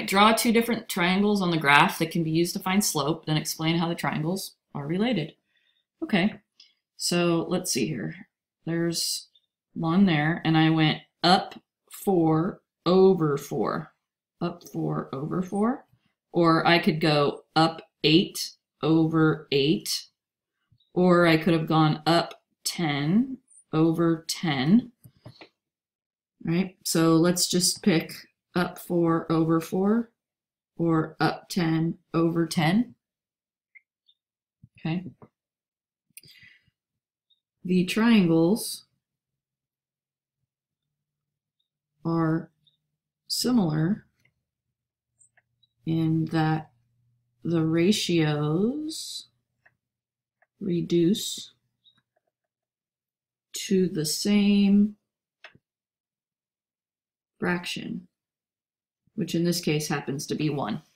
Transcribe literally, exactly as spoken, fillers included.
right, draw two different triangles on the graph that can be used to find slope, then explain how the triangles are related. Okay, so let's see here. There's one there, and I went up four over four. Up four over four. Or I could go up eight over eight. Or I could have gone up ten over ten. Right, so let's just pick up four over four or up ten over ten. Okay. The triangles are similar in that the ratios reduce to the same fraction, which in this case happens to be one.